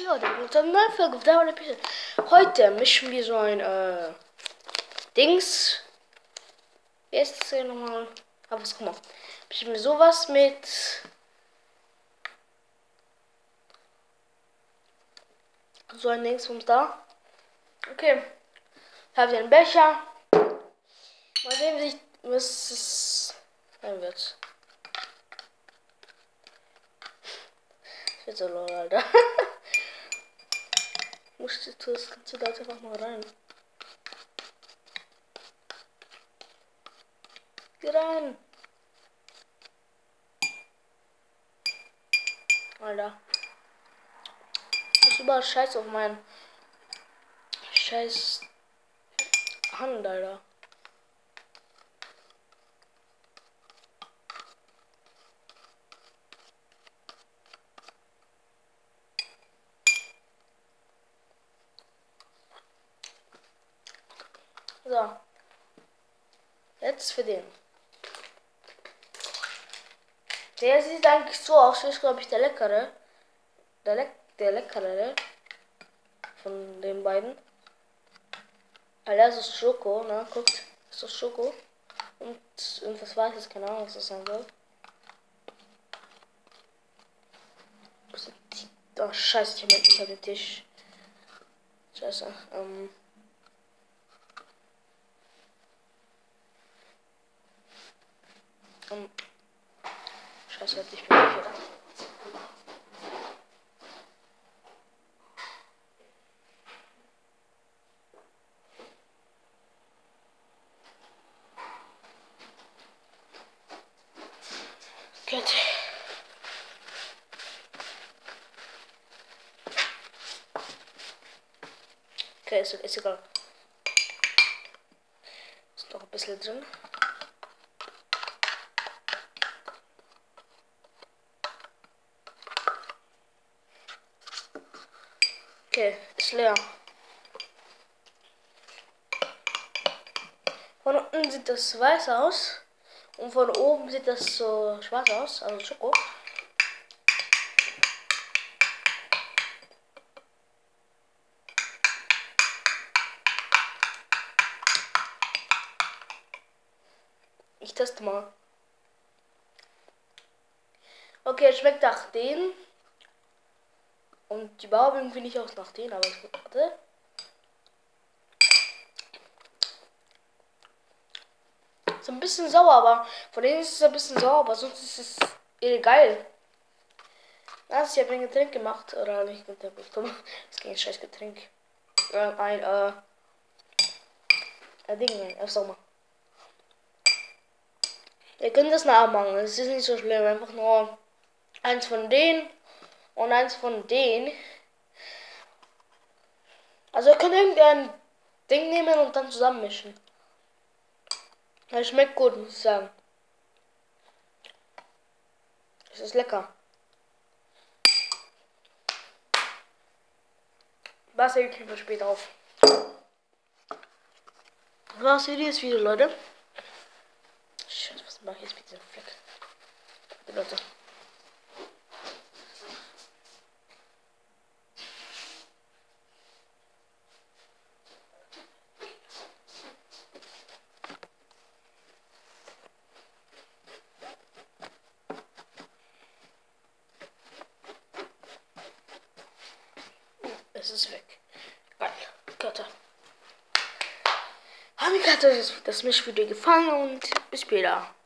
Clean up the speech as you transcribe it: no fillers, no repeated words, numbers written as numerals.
Leute, willkommen zu einer neuen Folge von Dauer der Pizza. Heute mischen wir so ein Dings. Wie ist das hier nochmal? Hab was gemacht. Mischen wir sowas mit so ein Dings vom da. Okay. Habe ich einen Becher. Mal sehen, was es sein wird. Das wird so lol, Alter. Tu das Ganze da einfach mal rein. Geh rein. Alter. Ich ist überall Scheiß auf meinen Scheiß Hand, Alter. So. Jetzt für den. Der sieht eigentlich so aus, ist glaube ich der leckere. Der leckerere von den beiden. Weil das ist Schoko, ne? Guckt, das ist Schoko. Und irgendwas Weißes, keine Ahnung, was das sein soll. Oh, scheiße, ich hab den Tisch. Scheiße, Scheiße, ich bin nicht wieder. Gut. Okay, ist egal. Ist noch ein bisschen drin. Okay, ist leer. Von unten sieht das weiß aus. Und von oben sieht das so schwarz aus, also Schoko. Ich teste mal. Okay, es schmeckt nach denen. Und die Behauptung finde ich auch nach denen, aber ich warte. Ist ein bisschen sauer, aber von denen ist es ein bisschen sauer, aber sonst ist es geil. Also, ich habe ein Getränk gemacht, oder nicht Getränk, das ist kein scheiß Getränk. Ein Ding, erst mal. Ihr könnt das nachmachen, es ist nicht so schlimm, einfach nur eins von denen und eins von denen. Also ihr könnt irgendein Ding nehmen und dann zusammenmischen. Es schmeckt gut, muss ich sagen. Es ist lecker. Was hebe ich für später auf. Was für dieses Video, Leute? Scheiße, was mache ich jetzt mit diesem Fleck? Die Leute. Es ist weg. Geil. Götter. Hat mir das Mischvideo gefallen und bis später.